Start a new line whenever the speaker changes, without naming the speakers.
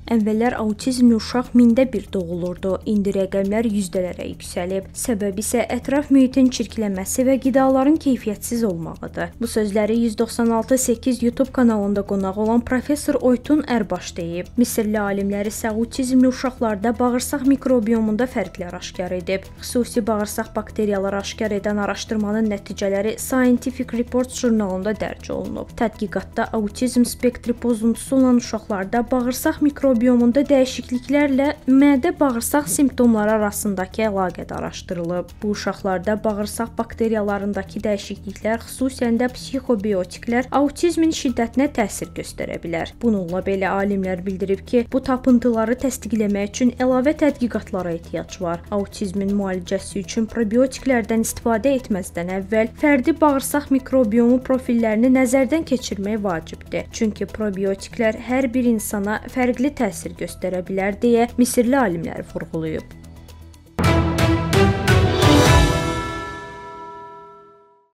Əvvəllər autizmli uşaq mində bir doğulurdu. İndi rəqəmlər yüzdələrə yüksəlib. Səbəbi isə ətraf mühitin çirklənməsi və qidaların keyfiyyətsiz olmağıdır. Bu sözləri 196.8 YouTube kanalında qonaq olan professor Oytun Ərbaş deyib. Misirli alimlər isə autizmli uşaqlarda bağırsaq mikrobiomunda fərqlər aşkar edib. Xüsusi bağırsaq bakteriyaları aşkar edən araşdırmanın nəticələri Scientific Reports jurnalında dərc olunub. Tədqiqatda autizm spektri pozuntusu olan uşaqlarda bağırsaq mikrobiyomunda dəyişikliklərlə mədə-bağırsaq simptomları arasındakı əlaqə araşdırılıb. Bu uşaqlarda bağırsaq bakteriyalarındakı dəyişikliklər, xüsusən də psixobiotiklər, autizmin şiddətinə təsir göstərə bilər. Bununla belə alimlər bildirib ki, bu tapıntıları təsdiqləmək üçün əlavə tədqiqatlara ehtiyac var. Autizmin müalicəsi üçün probiotiklərdən istifadə etməzdən əvvəl fərdi bağırsaq mikrobiomu profillərini nəzərdən keçirmək vacibdir. Çünki probiotiklər hər bir insana fərqli təsir göstərə bilər deyə Misirli alimlər vurğulayıb.